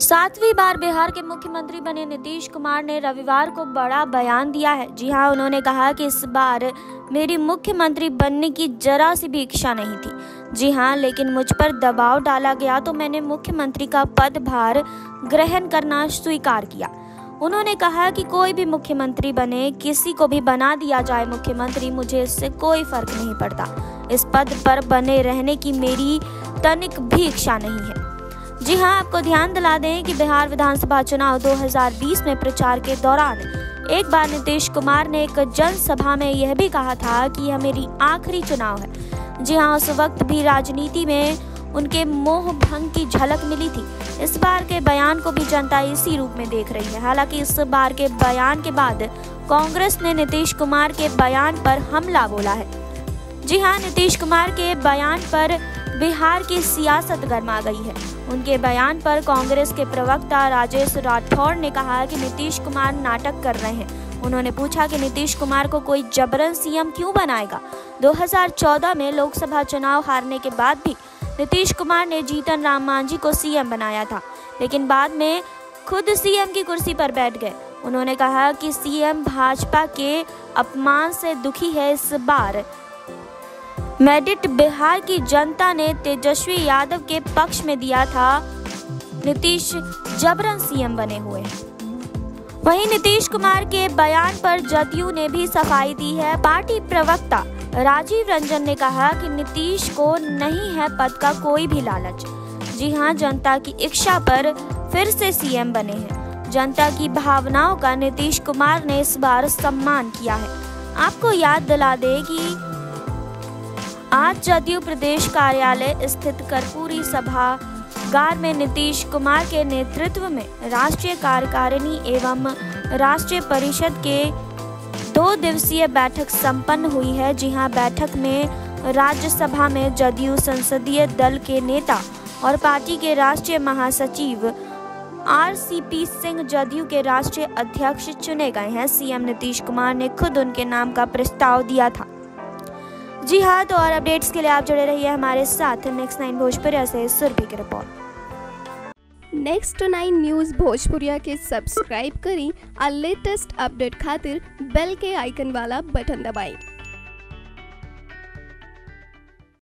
सातवीं बार बिहार के मुख्यमंत्री बने नीतीश कुमार ने रविवार को बड़ा बयान दिया है। जी हां, उन्होंने कहा कि इस बार मेरी मुख्यमंत्री बनने की जरा सी भी इच्छा नहीं थी। जी हां, लेकिन मुझ पर दबाव डाला गया तो मैंने मुख्यमंत्री का पदभार ग्रहण करना स्वीकार किया। उन्होंने कहा कि कोई भी मुख्यमंत्री बने, किसी को भी बना दिया जाए मुख्यमंत्री, मुझे इससे कोई फर्क नहीं पड़ता। इस पद पर बने रहने की मेरी तनिक भी इच्छा नहीं है। जी हां, आपको ध्यान दिला दें कि बिहार विधानसभा चुनाव 2020 में प्रचार के दौरान एक बार नीतीश कुमार ने एक जनसभा में यह भी कहा था कि यह मेरी आखिरी चुनाव है। जी हां, उस वक्त भी राजनीति में उनके मोह भंग की झलक मिली थी। इस बार के बयान को भी जनता इसी रूप में देख रही है। हालांकि इस बार के बयान के बाद कांग्रेस ने नीतीश कुमार के बयान पर हमला बोला है। जी हां, नीतीश कुमार के बयान पर बिहार की सियासत गर्मा गई है। उनके बयान पर कांग्रेस के प्रवक्ता राजेश राठौड़ ने कहा कि नीतीश कुमार नाटक कर रहे हैं। उन्होंने पूछा कि नीतीश कुमार को कोई जबरन सीएम क्यों बनाएगा। 2014 में लोकसभा चुनाव हारने के बाद भी नीतीश कुमार ने जीतन राम मांझी को सीएम बनाया था, लेकिन बाद में खुद सीएम की कुर्सी पर बैठ गए। उन्होंने कहा कि सीएम भाजपा के अपमान से दुखी है। इस बार मैंडेट बिहार की जनता ने तेजस्वी यादव के पक्ष में दिया था। नीतीश जबरन सीएम बने हुए हैं। वहीं नीतीश कुमार के बयान पर जदयू ने भी सफाई दी है। पार्टी प्रवक्ता राजीव रंजन ने कहा कि नीतीश को नहीं है पद का कोई भी लालच। जी हां, जनता की इच्छा पर फिर से सीएम बने हैं। जनता की भावनाओं का नीतीश कुमार ने इस बार सम्मान किया है। आपको याद दिला दे कि आज जदयू प्रदेश कार्यालय स्थित कर्पूरी सभागार में नीतीश कुमार के नेतृत्व में राष्ट्रीय कार्यकारिणी एवं राष्ट्रीय परिषद के 2 दिवसीय बैठक संपन्न हुई है। जी हां, बैठक में राज्यसभा में जदयू संसदीय दल के नेता और पार्टी के राष्ट्रीय महासचिव आरसीपी सिंह जदयू के राष्ट्रीय अध्यक्ष चुने गए हैं। सीएम नीतीश कुमार ने खुद उनके नाम का प्रस्ताव दिया था। जी हाँ, तो और अपडेट्स के लिए आप जुड़े रहिए हमारे साथ। नेक्स्ट 9 भोजपुरिया से सुरभि की रिपोर्ट। नेक्स्ट 9 न्यूज़ भोजपुरिया के सब्सक्राइब करी और लेटेस्ट अपडेट खातिर बेल के आइकन वाला बटन दबाएं।